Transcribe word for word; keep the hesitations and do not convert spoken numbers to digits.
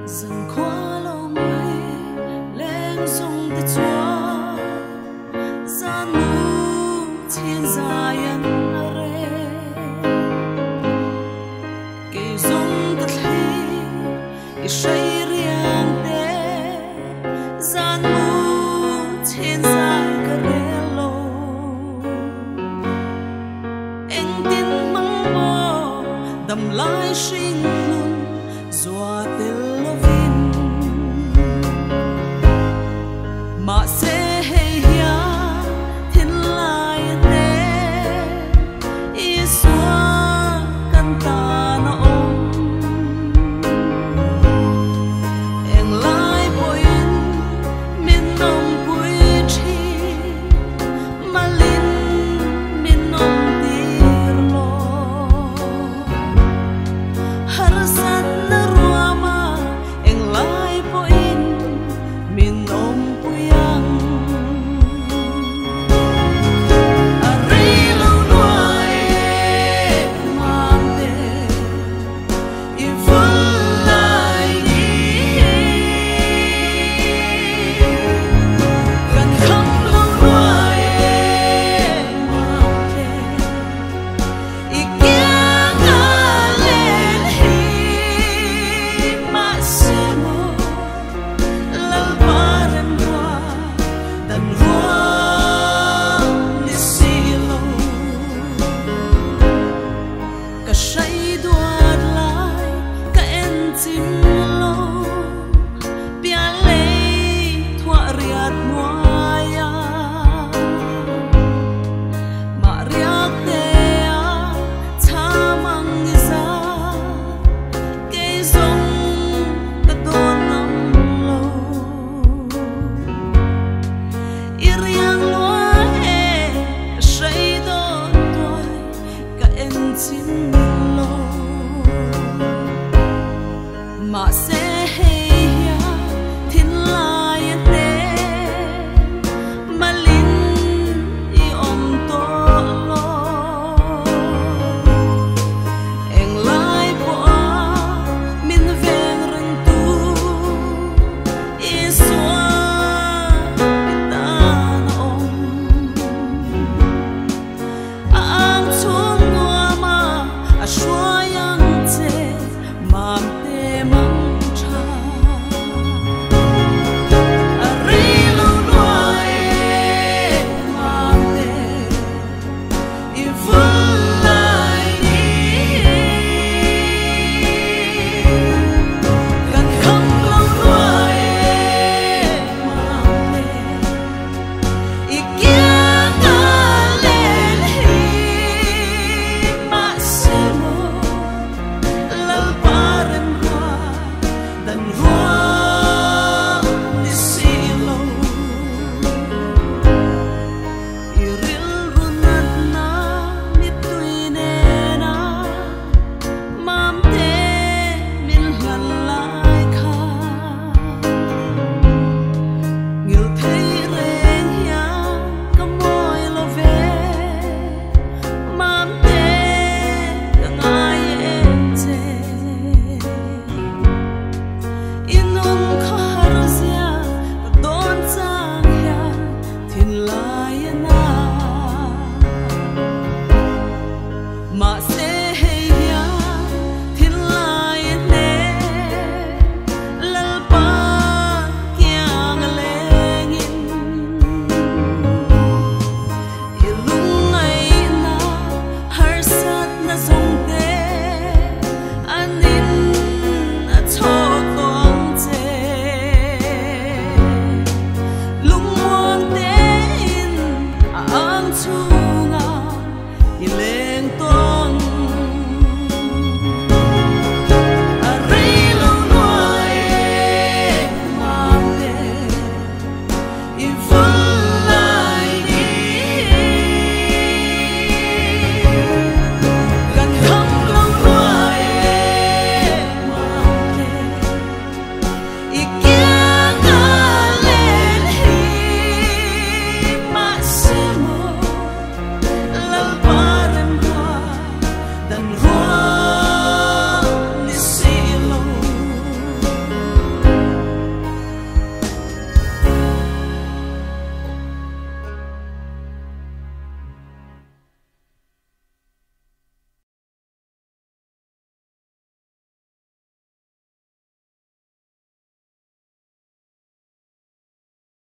dần qua lâu mây lên dung tết chúa gian nu thiên dài ăn rê kỳ dung tết hi kỳ say riêng tê gian nu thiên dài cà rê lô anh tin mong mơ đầm lai sinh luôn dọa tên lo vin mà sẽ hay ya thiên lai tê y xóa căn ta nó ôm em lai boin min nông bụi chi mà linh min nông tir lo har san mà sẽ hay